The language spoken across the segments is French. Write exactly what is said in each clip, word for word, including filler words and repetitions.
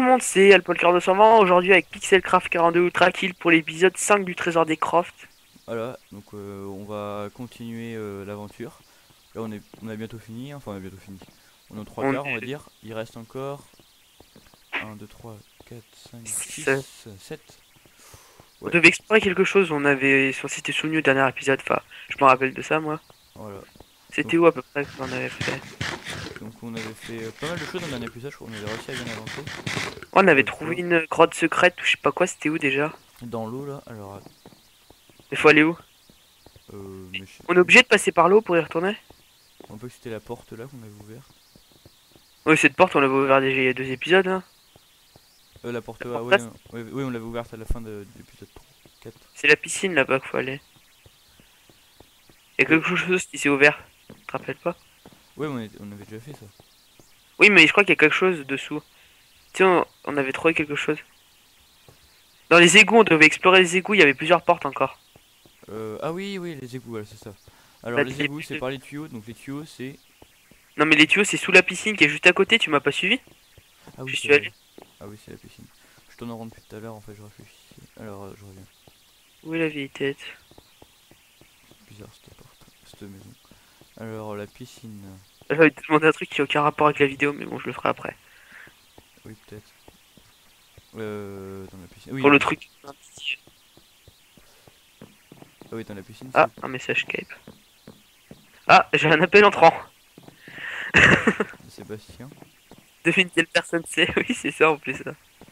monde, c'est Alpolcar deux cent vingt, aujourd'hui avec Pixelcraft quarante-deux Ultra Kill pour l'épisode cinq du Trésor des Crofts. Voilà, donc euh, on va continuer euh, l'aventure. Là on est on a bientôt fini, hein, enfin on a bientôt fini. On est aux trois On quarts on va est dire. Il reste encore un, deux, trois, quatre, cinq, six, euh, six, sept. on Ouais, devait explorer quelque chose, on avait, on s'était souvenu au dernier épisode, enfin, je me rappelle de ça moi. voilà. Donc, C'était où à peu près qu'on avait fait? donc on avait fait euh, pas mal de choses dans le dernier épisode, je crois qu'on avait réussi à bien avancer. On Pour avait une trouvé fois. une grotte secrète ou je sais pas quoi, c'était où déjà? Dans l'eau là, alors Il faut aller où? euh, mais je sais On est plus. obligé de passer par l'eau pour y retourner? Un peu que c'était la porte là qu'on avait ouverte. Oui, cette porte on l'avait ouverte déjà il y a deux épisodes, hein. Euh, la porte La ah porte oui, là, non, oui, oui, on l'avait ouverte à la fin de, de l'épisode quatre. c'est la piscine là-bas qu'il faut aller. Il y a Oui, quelque chose qui s'est ouvert, tu te rappelles pas? ouais, on, était- on avait déjà fait ça. Oui, mais je crois qu'il y a quelque chose dessous. Tiens, on on avait trouvé quelque chose. Dans les égouts, on devait explorer les égouts, il y avait plusieurs portes encore. Euh, ah oui, oui, les égouts, voilà, c'est ça. Alors Là, les les égouts, c'est plus- par les tuyaux, donc les tuyaux, c'est... Non mais les tuyaux c'est sous la piscine qui est juste à côté, tu m'as pas suivi? Ah oui, Je c'est suis vrai. allé. Ah oui, c'est la piscine. Je t'en en rends depuis tout à l'heure, en fait, je réfléchis. Alors, euh, je reviens. Où est la vieille tête? Bizarre cette porte, cette maison. Alors, la piscine... J'avais te demander un truc qui a aucun rapport avec la vidéo, mais bon, je le ferai après. Oui, peut-être. Euh, dans la piscine... Oui, Pour la le piscine. truc. Ah oui, dans la piscine, Ah, c'est... un message Skype. Ah, j'ai un appel entrant. Sébastien. Devine quelle personne c'est. Oui, c'est ça en plus. Ça.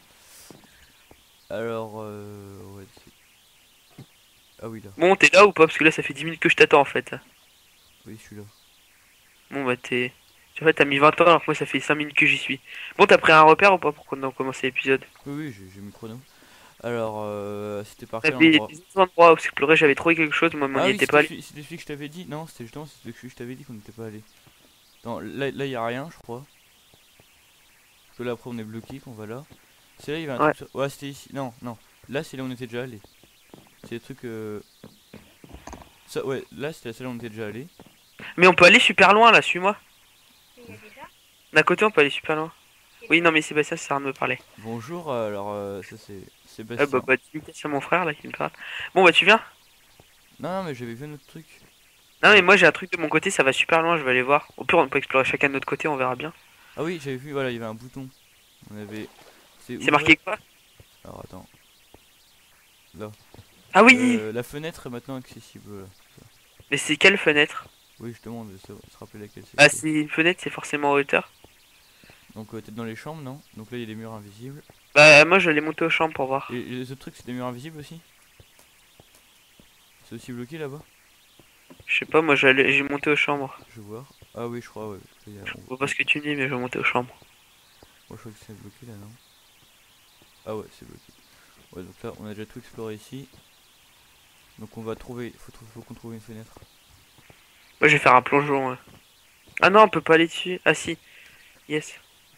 Alors, euh... ouais, c'est... Ah oui, là. Bon, t'es là ou pas? Parce que là, ça fait dix minutes que je t'attends en fait. Oui, je suis là. Bon, bah t'es. En fait, t'as mis vingt ans alors que moi, ça fait cinq minutes que j'y suis. Bon, t'as pris un repère ou pas pour qu'on ait commencé l'épisode? Oui, oui, j'ai j'ai mis chrono. Alors, euh, c'était par On quel avait endroit? des autres endroits où explorer, j'avais trouvé quelque chose, moi, mais on Ah n'y oui, était pas c'était allé. celui, c'était celui que je t'avais dit. Non, c'était justement celui que je t'avais dit qu'on n'était pas allé. Non, là, là, y a rien, je crois. Parce que là, après, on est bloqué, qu'on va là. C'est là, il y avait un Ouais. truc. sur- Ouais, c'était ici. Non, non. Là, c'est là où on était déjà allé. C'est des trucs. Euh... Ça, ouais, là, c'était celle où on était déjà allé. Mais on peut aller super loin là, suis-moi. D'un côté, on peut aller super loin. Oui, non, mais Sébastien, ça sert à de me parler. Bonjour, euh, alors, euh, ça c'est Ah bah, Sébastien. bah, tu me c'est mon frère là qui me parle. Bon, bah, tu viens? Non, non, mais j'avais vu un autre truc. Non, mais J'ai- moi, j'ai un truc de mon côté, ça va super loin, je vais aller voir. Au pire, on peut explorer chacun de notre côté, on verra bien. Ah oui, j'avais vu, voilà, il y avait un bouton. On avait. C'est C'est ouvert. marqué quoi? Alors, attends. Là. Ah oui! Euh, la fenêtre est maintenant accessible. Voilà. Mais c'est quelle fenêtre? Oui, justement, on devait se, se rappeler laquelle Ah, c'était. c'est une fenêtre, c'est forcément en hauteur. Donc, euh, t'es dans les chambres, non? Donc là, il y a des murs invisibles. Bah, moi, je vais aller monter aux chambres pour voir. Et, et les autres trucs, c'est des murs invisibles aussi? C'est aussi bloqué là-bas? Je sais pas, moi, je vais aller- je vais monter aux chambres. Je vais voir. Ah oui, je crois, ouais. Il y a- Je on- vois pas ce que tu me dis, mais je vais monter aux chambres. Moi, je crois que c'est bloqué là, non? Ah ouais, c'est bloqué. Ouais, donc là, on a déjà tout exploré ici. Donc on va trouver, faut, trou- faut qu'on trouve une fenêtre. Moi, je vais faire un plongeon. Ouais. Ah non, on peut pas aller dessus. Ah si, yes.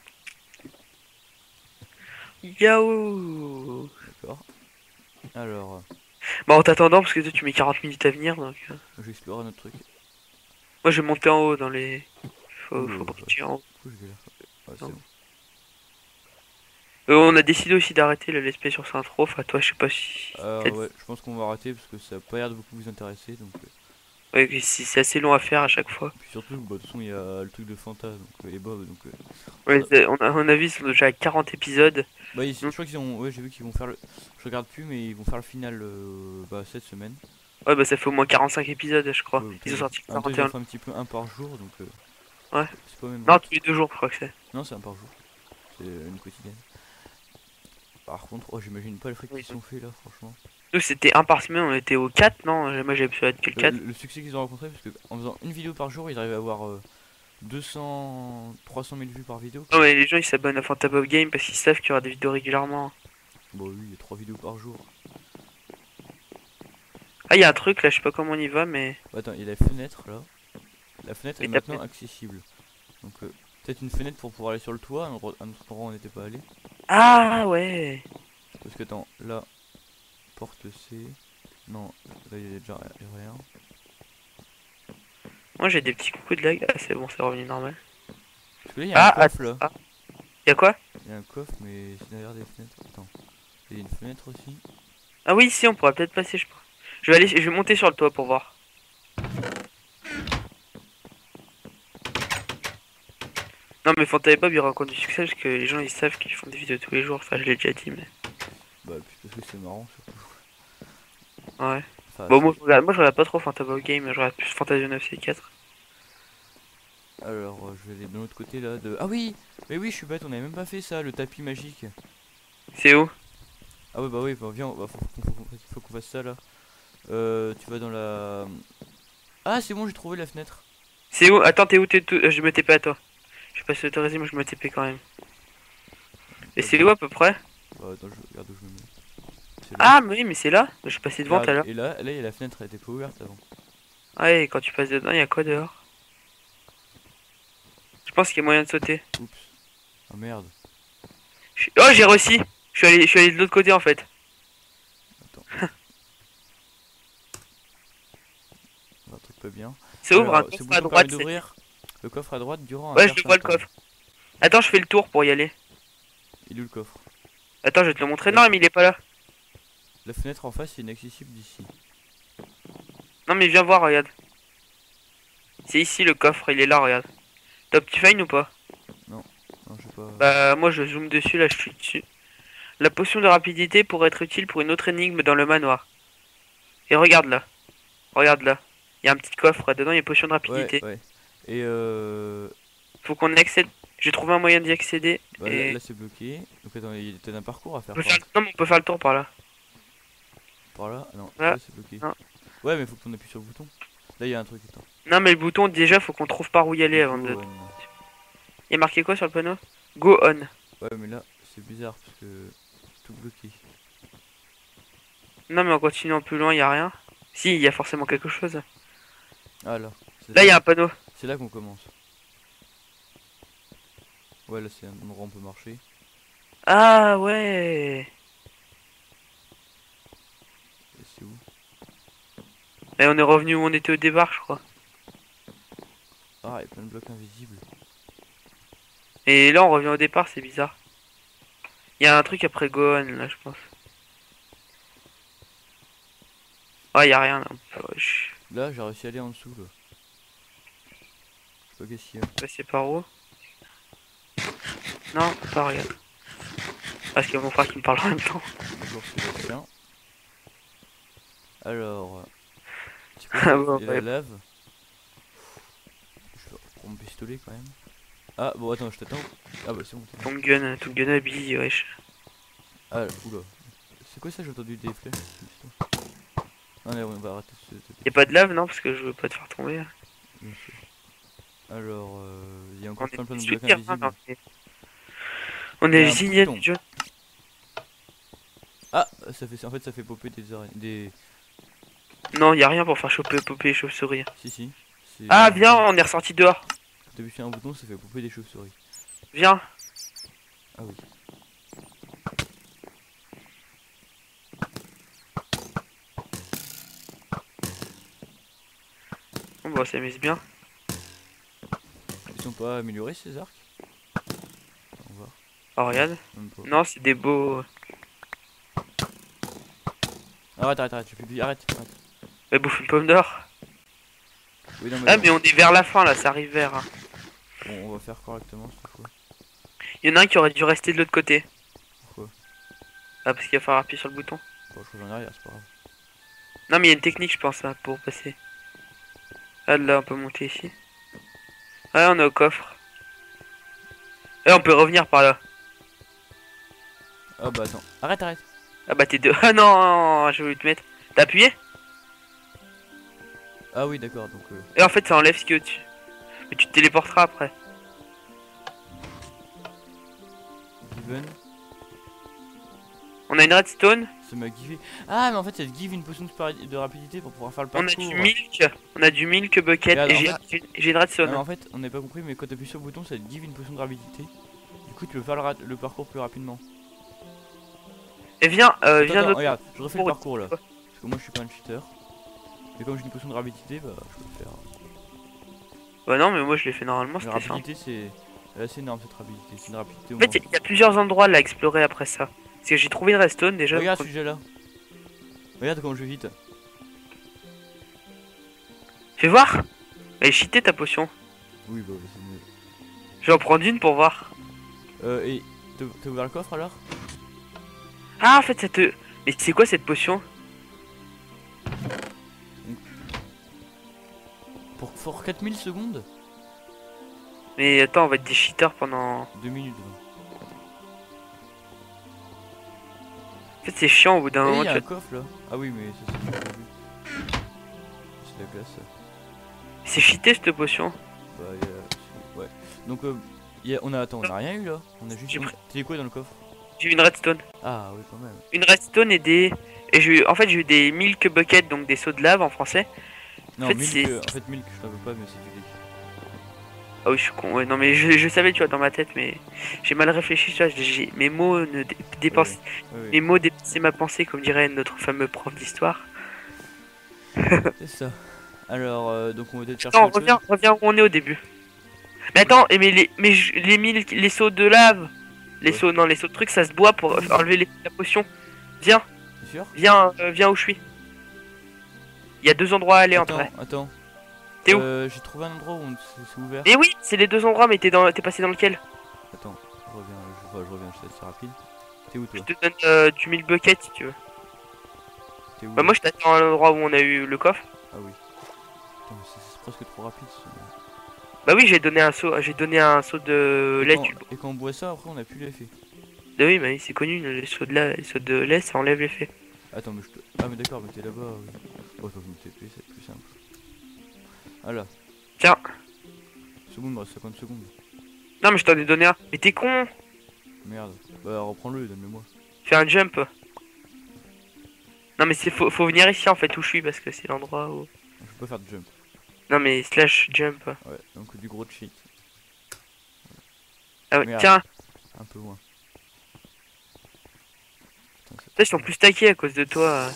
Yahoo! D'accord. Alors, euh, Bah, en t'attendant, parce que toi, tu mets quarante minutes à venir, donc. euh, je vais explorer un autre truc. Moi, je vais monter en haut dans les. Faut, Oula, faut la briller vache. en haut. Pourquoi je galère? Ouais, c'est Non. bon. Euh, on a décidé aussi d'arrêter le let's play sur Saint-Tro. Enfin, toi, je sais pas si. Euh, peut-être- ouais, je pense qu'on va arrêter parce que ça a pas l'air de beaucoup vous intéresser. Donc, euh, Ouais, que si c'est assez long à faire à chaque fois. puis surtout, bah, de toute façon, il y a le truc de Fanta donc, euh, et Bob. Donc, euh, Ouais, ça- c'est- on a, on a vu, ils sont déjà à quarante épisodes. bah, ils- je Mm. crois qu'ils ont. Ouais, j'ai vu qu'ils vont faire le. Je regarde plus, mais ils vont faire le final euh, bah, cette semaine. Ouais, bah, ça fait au moins quarante-cinq épisodes, je crois. Ouais, Ils ont peut-être- sorti le en même temps, ils en quarante et un. font un petit peu un par jour. Donc, euh, Ouais. c'est pas même. Non, tous les deux jours, je crois que c'est. Non, c'est un par jour. C'est une quotidienne. Par contre, oh, j'imagine pas les frics Oui. qui sont faits là, franchement. Nous, c'était un par semaine, on était au quatre, non? Moi, j'avais pu être que le Le, quatre. le- le succès qu'ils ont rencontré, parce que en faisant une vidéo par jour, ils arrivent à avoir euh, deux cents, trois cent mille vues par vidéo. Non, Quoi. mais les gens, ils s'abonnent à Fantabop Game parce qu'ils savent qu'il y aura des vidéos régulièrement. Bon, oui, il y a trois vidéos par jour. Ah, il y a un truc là, je sais pas comment on y va, mais. Bah, attends, il y a la fenêtre là. La fenêtre est Et t'as maintenant accessible. Donc, euh, peut-être une fenêtre pour pouvoir aller sur le toit, un endroit, un autre endroit où on n'était pas allé. Ah, ouais! Parce que, attends, là, porte C. Non, là, il y a déjà ri- rien. Moi, j'ai des petits coups de lag. Ah, c'est bon, c'est revenu normal. Parce que là, il y a Ah, un coffre attends. là. Ah, y a quoi? Il y a un coffre, mais c'est derrière des fenêtres. Attends. Il y a une fenêtre aussi. Ah oui, si, on pourra peut-être passer, je pense. Je vais aller, je vais monter sur le toit pour voir. Non mais Fantabeb Bob il rencontre du succès parce que les gens ils savent qu'ils font des vidéos tous les jours, enfin je l'ai déjà dit mais... Bah puis parce que c'est marrant surtout. Ouais. Enfin, Bon moi je regarde, moi je regarde pas trop Fantabeb Bob Game, je regarde plus Fantasia neuf C quatre. alors, euh, je vais aller de l'autre côté là de... Ah oui. Mais oui, je suis bête, on avait même pas fait ça, le tapis magique. C'est où? Ah ouais bah oui, bah viens, bah, faut, faut, faut, faut- faut qu'on fasse ça là. Euh, tu vas dans la... Ah c'est bon, j'ai trouvé la fenêtre. C'est où? Attends, t'es où? T'es tout... euh, je me T P à toi. Je sais pas si autorisé, moi je me T P quand même. Et c'est où à peu près? Bah attends, je regarde où je me mets. C'est là. Ah mais oui mais c'est là? Je suis passé devant tout à Regarde, l'heure. et là, là, il y a la fenêtre, elle était pas ouverte avant. Ouais, et quand tu passes dedans, il y a quoi dehors? Je pense qu'il y a moyen de sauter. Oups. Ah merde. Je- Oh j'ai réussi! Je suis allé, je suis allé de l'autre côté en fait. Attends. Un truc pas bien. Ça ouvre un Alors, ce coffre bouton à permet droite. c'est- d'ouvrir le coffre à droite durant un Ouais je le certain vois le temps. coffre. Attends, je fais le tour pour y aller. Il est où le coffre? Attends, je vais te le montrer. Non mais il est pas là. La fenêtre en face est inaccessible d'ici. Non mais viens voir, regarde. C'est ici le coffre, il est là, regarde. T'as Optifine ou pas? Non, je sais pas. Bah moi je zoome dessus, là je suis dessus. La potion de rapidité pourrait être utile pour une autre énigme dans le manoir. Et regarde là. Regarde là. Il y a un petit coffre, dedans il y a une potion de rapidité. Ouais, ouais. Et euh... Faut qu'on accède. J'ai trouvé un moyen d'y accéder. Bah, et... là, là, c'est bloqué. Donc attends, il y a peut-être un parcours à on faire peut par, faire... Non mais on peut faire le tour par là. par là. Ah non, Là. là c'est bloqué. Non. Ouais, mais faut qu'on appuie sur le bouton. Là, il y a un truc. Attends. Non mais le bouton déjà faut qu'on trouve par où y aller avant de... Go on. Il y a marqué quoi sur le panneau? Go on. Ouais, mais là, c'est bizarre parce que tout bloqué. Non mais en continuant plus loin il y a rien. Si, il y a forcément quelque chose. Ah là. Là il y a un panneau. C'est là qu'on commence. Ouais, là, c'est un endroit où on peut marcher. Ah ouais. Et c'est où? Et on est revenu où on était au départ je crois. Ah, il y a plein de blocs invisibles. Et là on revient au départ, c'est bizarre. Il y a un truc après Gohan là je pense. Ah il y a rien là. Ouais, je Là, j'ai réussi à aller en dessous là. Je sais pas qu'est-ce qu'il y a. suis passé par où? Non, pas regarde. Parce qu'il y a mon frère qui me parle en même temps. Bonjour Sébastien. Alors, euh, c'est Ah quoi bon, il y a ouais. la lave. Je vais reprendre mon pistolet quand même. Ah bon attends, je t'attends. Ah bah c'est bon. Ton gun, ton gun habille, wesh. Ah oula. C'est quoi ça? J'ai entendu des flèches. Non mais on va arrêter ce... Y'a pas de lave non parce que je veux pas te faire tomber. Bien sûr. Alors, euh, il y a On encore est plein plein de des blocs sweaters, hein, invisibles. dans les- On Il y est a les un Indiens bouton. du jeu. Ah, ça fait, en fait ça fait popper des araignées. Des... Non, y a rien pour faire choper, popper les chauves-souris. Si si. c'est- Ah viens, on est ressorti dehors. Quand t'appuies sur un bouton, ça fait popper des chauves-souris. Viens. Ah oui. Bon bah on s'amuse bien. Ils sont pas améliorés ces arcs? On va voir. Oh regarde. Même pas. Non, c'est des beaux. Arrête, arrête, arrête, j'ai plus de vie. Arrête, arrête. Elle bouffe une pomme d'or. Oui, non, mais Ah bon. mais on est vers la fin là, ça arrive vers. hein. Bon, on va faire correctement cette fois. Y en a un qui aurait dû rester de l'autre côté. Pourquoi? Ah parce qu'il va falloir appuyer sur le bouton. Bon, je reviens en arrière, c'est pas grave. Non mais il y a une technique je pense hein, pour passer. Ah là on peut monter ici. Ah on est au coffre. Et on peut revenir par là. Ah bah attends. Arrête, arrête. Ah bah t'es deux. Ah non, j'ai voulu te mettre. T'as appuyé? Ah oui, d'accord, donc... Euh... Et en fait ça enlève ce que tu... Mais tu te téléporteras après. Given. On a une redstone. Ça m'a givé. Ah, mais en fait, ça te give une potion de, spari- de rapidité pour pouvoir faire le On parcours. a du milk. On a du milk bucket. Regarde, Et en j'ai fait- j'ai- j'ai une Ah, redstone. mais en fait, on n'a pas compris, mais quand tu appuies sur le bouton, ça te give une potion de rapidité. Du coup, tu peux faire le, ra- le parcours plus rapidement. Et viens, euh, Attends, viens attends, de... regarde, je refais le pour- parcours là. Parce que moi, je suis pas un cheater. Mais comme j'ai une potion de rapidité, bah, je peux le faire. Bah non mais moi je l'ai fait normalement, La c'était simple. rapidité, c'est Elle est assez énorme cette rapidité. C'est une rapidité au En fait, moins. il y a plusieurs endroits là à explorer après ça. Parce que j'ai trouvé une redstone déjà. Regarde ce donc- sujet là. Regarde comment je vais vite. Fais voir. Elle est cheatée ta potion. Oui, bah c'est mieux. Je vais en prendre une pour voir. Euh, et t'as t'as ouvert le coffre alors? Ah, en fait, ça te. Mais c'est quoi cette potion? Pour, pour quatre mille secondes? Mais attends, on va être des cheaters pendant. deux minutes. En fait, c'est chiant au bout d'un Eh, moment. il y a Tu un vois. coffre là. Ah oui, mais ça c'est pas vu. C'est la glace ça. C'est cheaté cette potion. Bah, y a... c'est- ouais. Donc, euh, y a... on a. Attends, on a rien eu là. On a juste. J'ai On... pris- T'as eu quoi dans le coffre? J'ai eu une redstone. Ah, oui, quand même. Une redstone et des. Et j'ai eu. En fait, j'ai eu des milk buckets, donc des seaux de lave en français. Non, fait, milk. c'est- euh, En fait, milk, je t'en veux pas, mais c'est du lait. Ah oui, je suis con. Ouais, non, mais je, je savais, tu vois, dans ma tête, mais j'ai mal réfléchi, tu vois. j'ai- Mes mots ne dé- dépensent. Ouais, ouais, ouais. Mes mots dépassaient ma pensée, comme dirait notre fameux prof d'histoire. C'est ça. Alors, euh, donc on va peut-être chercher Attends, autre reviens, chose. reviens où on est au début. Mais attends, et mais les, mais je- les mille, les seaux de lave, les Ouais. seaux, non, les seaux de trucs, ça se boit pour enlever les, la potion. Viens, C'est sûr? viens, euh, viens où je suis. Il y a deux endroits à aller entre. Attends, attends. T'es où? euh, J'ai trouvé un endroit où on- c'est c'est ouvert. Mais oui, c'est les deux endroits, mais t'es dans, t'es passé dans lequel? Attends, je reviens, je, enfin, je reviens, je c'est rapide. T'es où toi? Je te donne euh, du mille bucket si tu veux. T'es où Bah là? moi je t'attends à l'endroit où on a eu le coffre. Ah oui. Putain, mais c'est c'est presque trop rapide. ce- Bah oui, j'ai donné un seau, j'ai donné un seau de Et lait. quand, Tu... et quand on boit ça, après on a plus l'effet. Bah oui, mais c'est connu, les seaux de lait, les seaux de lait, ça enlève l'effet. Attends, mais je te. Ah, mais d'accord, mais t'es là-bas. Oui. Oh, attends, je me T P, c'est plus simple. Voilà. Tiens, Seconde, il me reste cinquante secondes. non mais je t'en ai donné un. Mais t'es con, Merde. Bah, reprends-le, donne-le-moi. fais un jump. Non mais c'est faut, faut venir ici en fait où je suis parce que c'est l'endroit où. Je peux pas faire de jump. Non mais slash jump. Ouais, donc du gros cheat. Ah ouais, Merde. tiens, Un peu loin. Putain, ça- là, ils sont plus stackés à cause de toi.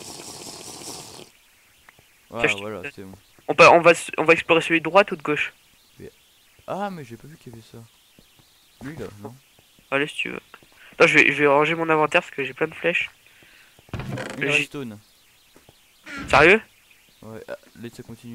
Ah, je te- voilà, c'est bon. On, peut, on, va, s- on va explorer celui de droite ou de gauche. Ah, mais j'ai pas vu qu'il y avait ça. Lui là, non? Allez si tu veux. Attends, je vais, je vais ranger mon inventaire parce que j'ai plein de flèches. Une J'ai- redstone. Sérieux? Ouais, ah, laisse ça continue.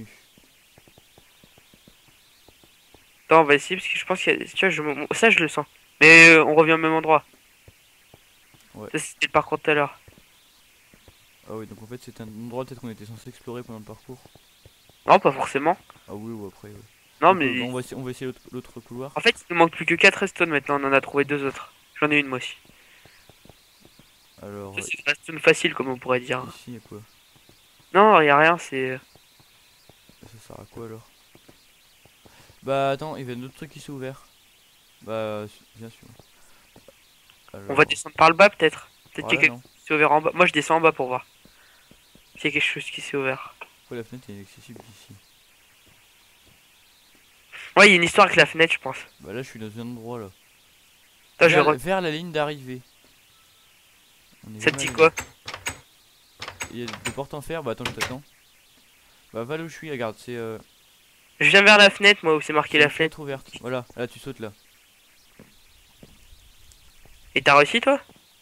Attends, on va essayer parce que je pense qu'il y a... Tu vois, je... me- ça je le sens. Mais euh, on revient au même endroit. Ouais. Ça c'était le parcours de tout à l'heure. Ah oui, donc en fait c'est un endroit peut-être qu'on était censé explorer pendant le parcours. Non, pas forcément. Ah oui, ou après, ouais. Non, Donc, euh, mais on va essayer, on va essayer l'autre- l'autre couloir. en fait, il nous manque plus que quatre redstone maintenant. On en a trouvé deux autres. J'en ai une moi aussi. Alors, Ça, c'est une redstone facile, comme on pourrait dire. ici, y'a quoi? Non, y a rien, c'est. Ça sert à quoi alors? Bah attends, il y avait un autre truc qui s'est ouvert. Bah, su- bien sûr. Alors, On va descendre par le bas peut-être. Peut-être qu'il y a voilà, quelque non. chose qui s'est ouvert en bas. Moi je descends en bas pour voir. S'il y a quelque chose qui s'est ouvert. Pourquoi la fenêtre est inaccessible ici? Ouais, il y a une histoire avec la fenêtre, je pense. Bah là je suis dans un endroit là. Attends, je vais Vers, re- vers la ligne d'arrivée. On est Ça te jamais dit allé. quoi? Il y a des portes en fer, bah attends je t'attends. Bah va là où je suis, regarde, c'est euh, Je viens vers la fenêtre, moi, où c'est marqué c'est la une fenêtre. fenêtre ouverte. Voilà, là tu sautes là. Et t'as réussi toi?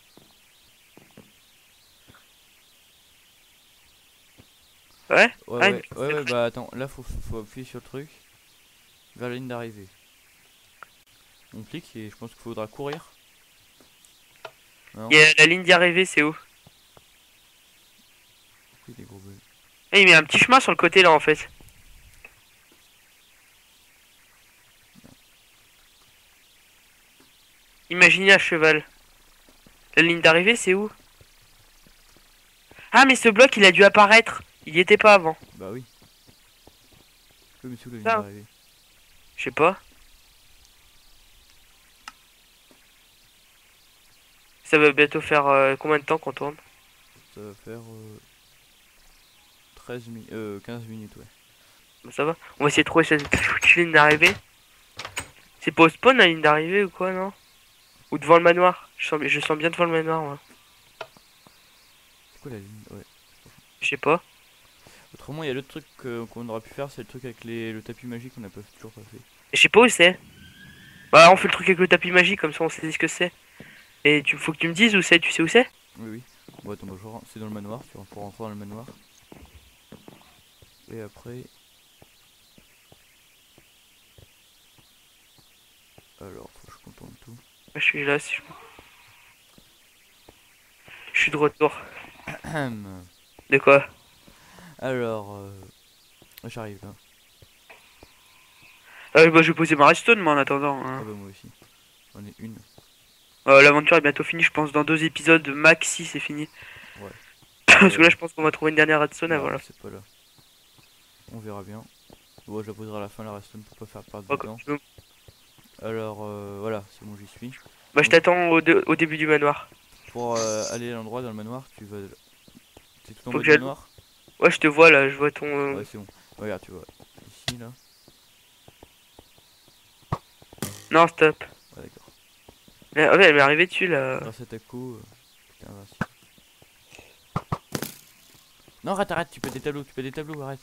Ouais? Ouais, Ah, ouais, une ouais, petite ouais, fenêtre. bah attends, là faut, faut appuyer sur le truc. Vers la ligne d'arrivée. On clique et je pense qu'il faudra courir. Non, Et euh, la ligne d'arrivée, c'est où? oui, des gros bugs. Eh, il met un petit chemin sur le côté là en fait. Imaginez à cheval. La ligne d'arrivée, c'est où? Ah, mais ce bloc, il a dû apparaître. Il y était pas avant. Bah oui. Oui, mais c'est où la ligne Ça. d'arrivée? Je sais pas. Ça va bientôt faire euh, combien de temps qu'on tourne? Ça va faire euh, treize minutes, euh, quinze minutes, ouais. Bah, ça va. On va essayer de trouver cette foutue ligne d'arrivée. C'est pas au spawn la ligne d'arrivée ou quoi, non? Ou devant le manoir. Je sens, je sens bien devant le manoir, moi. C'est quoi la ligne? Ouais. Je sais pas. Autrement, il y a l'autre truc euh, qu'on aurait pu faire, c'est le truc avec les, le tapis magique qu'on n'a pas toujours pas fait. Je sais pas où c'est. Bah, on fait le truc avec le tapis magique, comme ça on sait ce que c'est. Et tu faut que tu me dises où c'est, tu sais où c'est? Oui, oui. Bon, attends, bah, je ren- c'est dans le manoir, tu vois, pour rentrer dans le manoir. Et après... Alors, faut que je contourne tout. Bah, je suis là, si je... je suis de retour. De quoi? Alors, euh, j'arrive là. Euh, bah, je vais poser ma redstone, moi, en attendant, Ah hein. bah moi aussi. J'en ai une. Euh, l'aventure est bientôt finie, je pense, dans deux épisodes, maxi, c'est fini. Ouais. Parce que là, Euh, je pense qu'on va trouver une dernière redstone avant non, la fin. c'est pas là. On verra bien. Bon, je la poserai à la fin la redstone pour pas faire perdre de Oh, comme temps. tu veux. Alors, euh, voilà, c'est bon, j'y suis. Bah, je Donc, t'attends au, de- au début du manoir. pour euh, aller à l'endroit dans le manoir, tu vas... T'es tout en Faut bas que du j'aille. manoir? Ouais, je te vois là, je vois ton. Ouais, euh, c'est bon. Regarde, tu vois. Ici, là. Non, stop. Ouais, d'accord. Mais, ouais, elle m'est arrivée dessus là. Grâce à ta co, euh, t'es invincible. Non, arrête, arrête, tu peux des tableaux, tu peux des tableaux, arrête.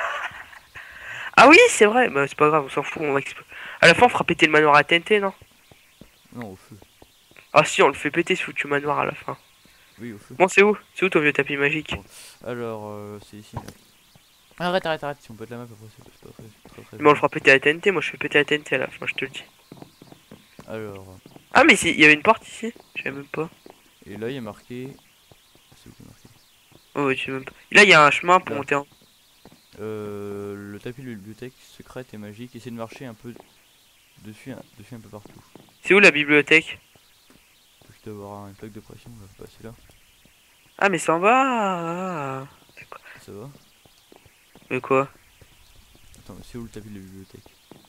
Ah oui, c'est vrai. Bah, c'est pas grave, on s'en fout. On va exp- À la fin, on fera péter le manoir à T N T, non? Non, au feu. Ah si, on le fait péter ce foutu manoir à la fin. Oui, au feu. Bon, c'est où? C'est où ton vieux tapis magique? Bon. Alors, euh, c'est ici, là. Arrête, arrête, arrête, si on peut de la map, après, c'est c'est pas très, très, très Mais on le joli. fera péter à T N T. Moi, je fais péter à T N T à la fin, je te le dis. Alors, Ah, mais si, il y avait une porte ici. Je savais même pas. et là, il y a marqué... C'est où qu'il y a marqué? Oh, ouais, je sais même pas. Là, il y a un chemin pour Là. monter en. Euh, le tapis de la bibliothèque secrète et magique. Essaye de marcher un peu dessus, hein, dessus un peu partout. C'est où la bibliothèque? Donc, il doit y avoir une plaque de pression, on va passer là. Ah, mais c'est en bas. Ah. Ça va? Mais quoi? Attends, mais c'est où le tapis de la bibliothèque?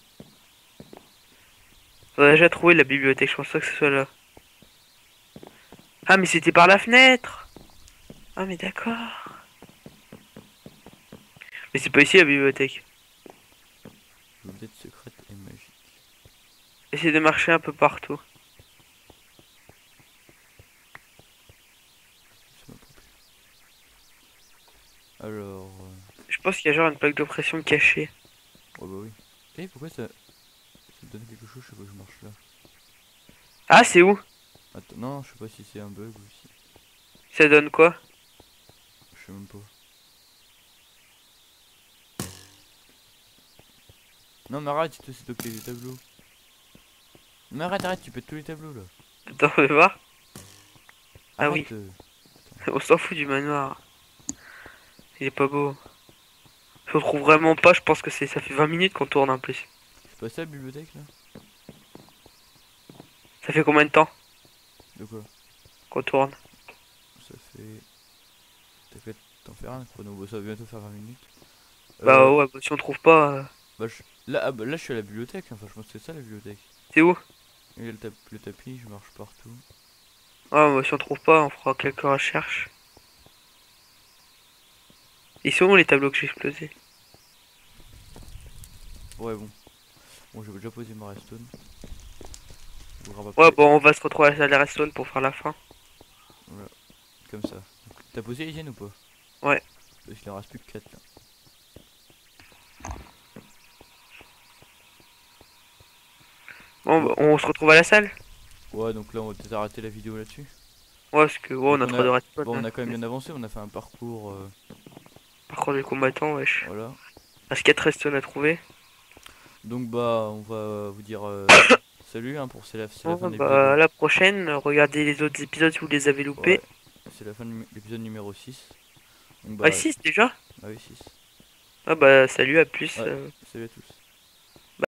On a déjà trouvé la bibliothèque, je pense pas que ce soit là. Ah, mais c'était par la fenêtre. Ah, mais d'accord. Mais c'est pas ici la bibliothèque. Bibliothèque secrète et magique. Essaye de marcher un peu partout. Ça m'a pas plu. Alors... euh, Je pense qu'il y a genre une plaque de pression cachée. Oh bah oui. Eh, pourquoi ça... ça me donne quelque chose chaque fois que je marche là? Ah, c'est où? Attends, non, je sais pas si c'est un bug ou si... Ça donne quoi? Je sais même pas. Non mais arrête, c'est toi qui les tableaux. Mais arrête, arrête, tu pètes tous les tableaux là. Attends, on va voir. Ah oui, Arrête. euh, on s'en fout du manoir. Il est pas beau. Je le trouve vraiment pas, je pense que c'est ça fait vingt minutes qu'on tourne en plus. C'est pas ça la bibliothèque là? Ça fait combien de temps De quoi? qu'on tourne? Ça fait... T'as fait t'en faire un chrono, bon, ça va bientôt faire vingt minutes. Bah Euh, ouais, bah, si on trouve pas... euh, bah, je... là, ah, bah, là je suis à la bibliothèque, enfin je pense que c'est ça la bibliothèque. C'est où? Il y a le, tap- le tapis, je marche partout. Ah bah si on trouve pas, on fera quelques recherches. Ils sont où les tableaux que j'ai explosés? Ouais bon, bon j'ai déjà posé ma redstone. Je vous rappelle Ouais, pas- bon, on va se retrouver à la redstone pour faire la fin. Voilà, comme ça. T'as posé les tiennes ou pas? Ouais. Parce qu'il en reste plus que quatre là. Bon, Bon, bah, on se retrouve à la salle? ouais donc là on va peut-être arrêter la vidéo là-dessus. Ouais, parce que ouais, Donc on a on trop de a... redstone. Bon on Hein. a quand même bien avancé, on a fait un parcours, euh, Parcours du combattant, wesh. voilà. Parce quatre redstone à trouver. Donc bah on va vous dire euh, salut hein, pour c'est la, c'est la Bon, fin de bah, à l'épisode. la prochaine. Regardez les autres épisodes si vous les avez Ouais, loupés. c'est la fin de l'épisode numéro six. Donc Ah, bah, six déjà? ah oui six. Ah bah, salut, à plus. Ouais, euh. salut à tous.